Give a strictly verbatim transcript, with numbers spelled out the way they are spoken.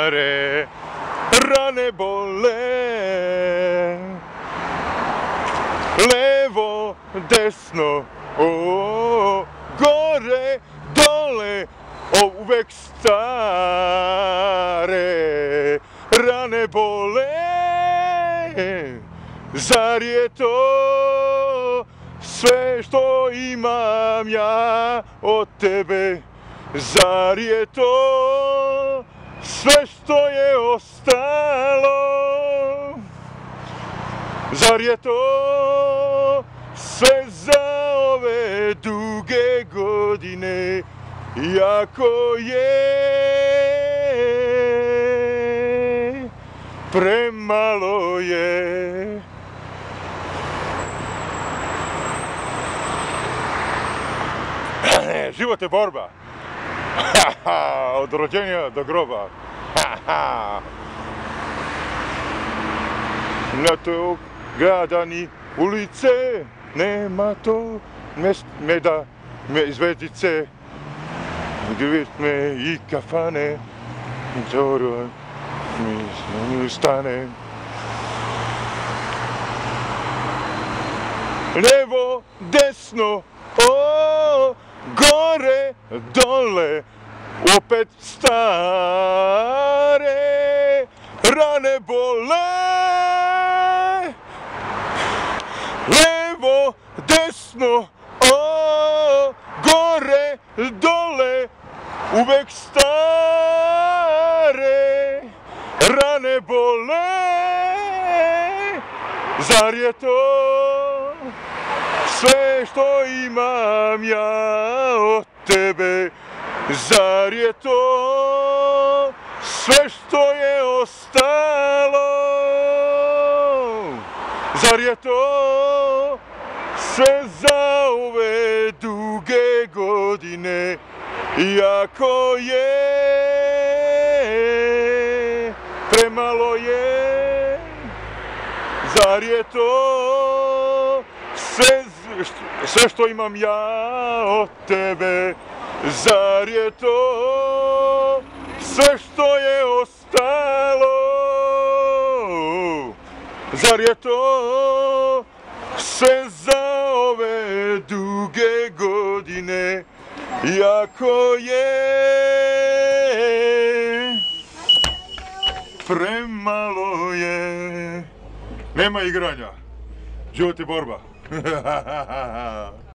stare, rane bole, levo, desno, o, gore, dole, o, uvek stare, rane bole. Zar je to sve što imam ja od tebe? Zar je to sve što je ostalo? Zar je to sve za ove duge godine? Iako je premalo je. Život je borba. Od rođenja do groba. Na tog grada ni ulice, nema to meda, zvezdice, me i kafane, zoro mi stane. Levo, desno, o, gore, dole, opet stare, rane bole. Levo, desno, o, gore, dole, uvek stare, rane bole. Zar je to sve što imam ja od tebe? Zar je to sve što je ostalo? Zar je to sve za ove duge godine? Iako je premalo je. Zar je to sve, sve što imam ja od tebe? Zar je to sve što je ostalo? Zar je to sve za ove duge godine? Iako je premalo je. Nema igranja. Život je borba.